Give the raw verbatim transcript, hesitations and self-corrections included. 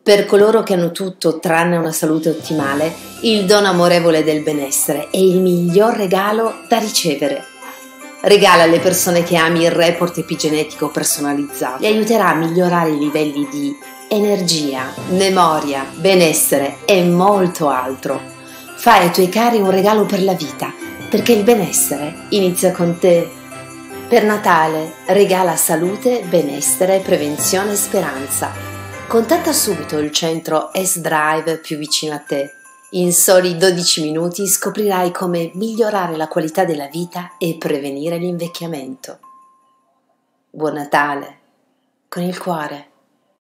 Per coloro che hanno tutto tranne una salute ottimale, il dono amorevole del benessere è il miglior regalo da ricevere. Regala alle persone che ami il report epigenetico personalizzato. Li aiuterà a migliorare i livelli di energia, memoria, benessere e molto altro. Fai ai tuoi cari un regalo per la vita, perché il benessere inizia con te. Per Natale regala salute, benessere, prevenzione e speranza. Contatta subito il centro S-Drive più vicino a te. In soli dodici minuti scoprirai come migliorare la qualità della vita e prevenire l'invecchiamento. Buon Natale, con il cuore.